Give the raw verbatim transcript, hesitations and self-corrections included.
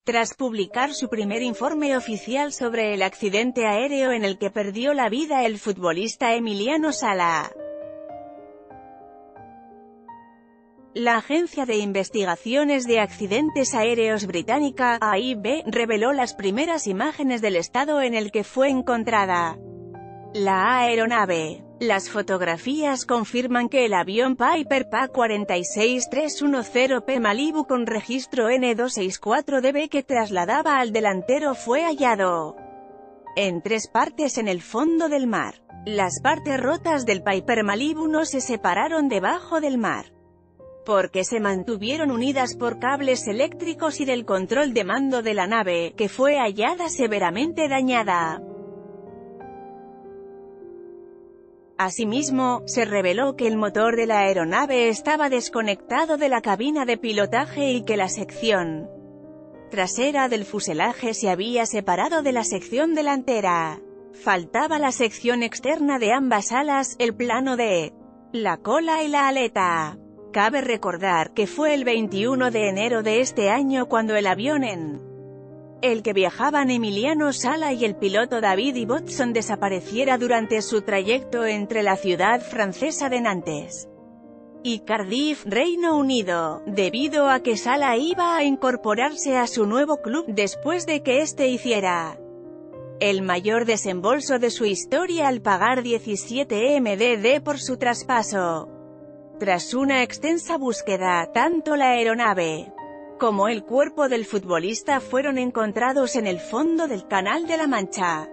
Tras publicar su primer informe oficial sobre el accidente aéreo en el que perdió la vida el futbolista Emiliano Sala, la Agencia de Investigaciones de Accidentes Aéreos británica, A I B, reveló las primeras imágenes del estado en el que fue encontrada la aeronave. Las fotografías confirman que el avión Piper P A cuatro seis tres uno cero P Malibu con registro N dos seis cuatro D B que trasladaba al delantero fue hallado en tres partes en el fondo del mar. Las partes rotas del Piper Malibu no se separaron debajo del mar, porque se mantuvieron unidas por cables eléctricos y del control de mando de la nave, que fue hallada severamente dañada. Asimismo, se reveló que el motor de la aeronave estaba desconectado de la cabina de pilotaje y que la sección trasera del fuselaje se había separado de la sección delantera. Faltaba la sección externa de ambas alas, el plano de la cola y la aleta. Cabe recordar que fue el veintiuno de enero de este año cuando el avión en el que viajaban Emiliano Sala y el piloto David Ibbotson desapareciera durante su trayecto entre la ciudad francesa de Nantes y Cardiff, Reino Unido, debido a que Sala iba a incorporarse a su nuevo club, después de que éste hiciera el mayor desembolso de su historia al pagar diecisiete millones de dólares por su traspaso. Tras una extensa búsqueda, tanto la aeronave como el cuerpo del futbolista fueron encontrados en el fondo del Canal de la Mancha.